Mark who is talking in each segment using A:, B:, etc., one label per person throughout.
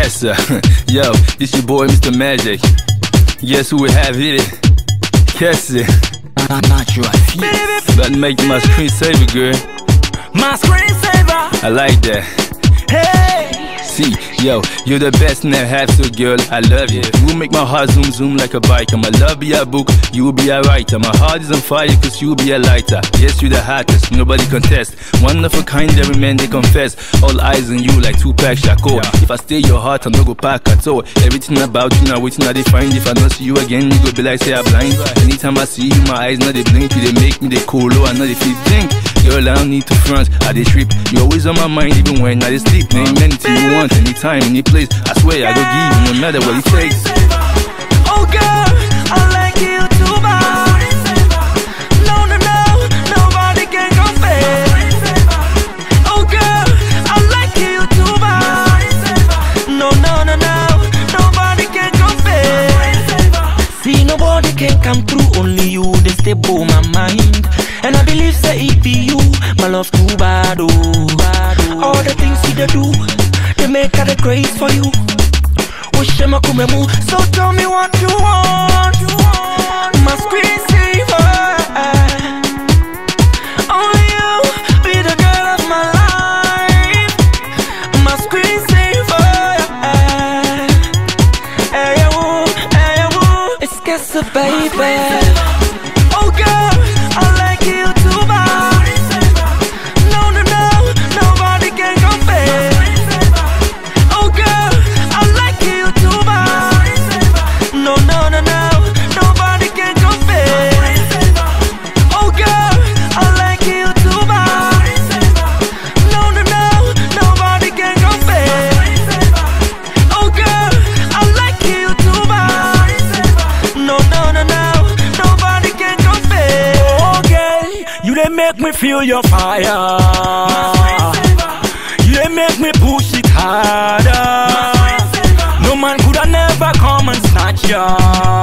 A: Yes, sir. Yo, this your boy, Mr. Magic. Guess who we have here? Yes, sir.
B: Not your feet.
A: About to make you my screensaver, girl.
B: My screensaver.
A: I like that.
B: Hey.
A: See, yo, you're the best and I have to, girl, I love you. You make my heart zoom, zoom like a bike. I'ma love be a book, you be a writer. My heart is on fire cause you be a lighter. Yes, you the hottest, nobody contest. One of a kind, every man they confess. All eyes on you like Tupac Shakur. If I stay your heart, I'm not go pack at all. Everything about you now waiting I define. If I not see you again, you go be like say I'm blind. Anytime I see you, my eyes not they blink. They make me they cool, I know they feel think. Girl, I don't need to front, I dey trip. You always on my mind even when I dey sleep. Name anything you want, anytime, any place. I swear I go give you no matter what it takes.
B: Oh girl, I like you too much. No, no, no, nobody can compare. Oh girl, I like you too much. No, no, no, no, nobody can compare. See, nobody can come through, only you, they stay blow my mind. And I believe say it be you, my love too bad, oh. All the things you do, they make her the grace for you. So tell me what you want. My screensaver. Only you be the girl of my life. My screensaver. Hey, woo, it's Kessa, baby. Oh girl, I like you too much. No, no, no, nobody can compare. Oh girl, I like you too much. No, no, no, no, nobody can compare. Oh girl, I like you too much. No, no, no, nobody can compare. Oh girl, I like you too much. No, no, no, no, nobody can compare. Oh girl, you they make me feel your fire. You they make me push it harder. No man could have never come and snatch ya.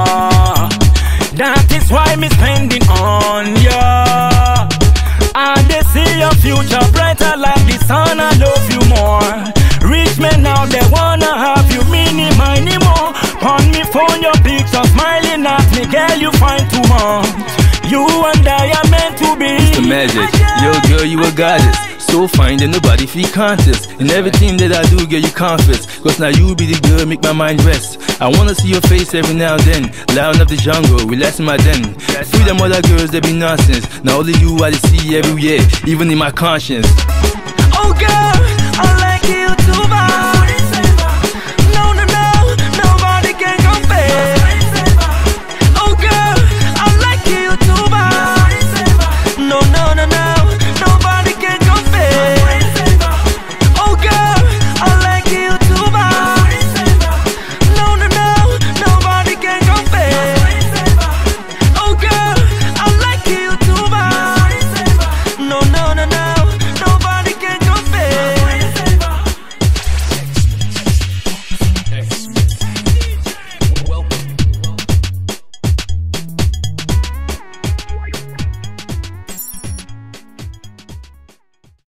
B: That is why me spending on ya. And they see your future brighter like the sun. I love you more. Rich men now they wanna have you mini more. On me phone your picture smiling at me, girl you find too much. You and I are meant to be.
A: Mr. Magic, yo girl, you a goddess. So fine that nobody feel contest. In everything that I do, girl, you confess. Cause now you be the girl, make my mind rest. I wanna see your face every now and then. Loud up the jungle, relax in my den. Free them other girls, they be nonsense. Now only you I see everywhere, even in my conscience.
B: Oh girl, I like you too much.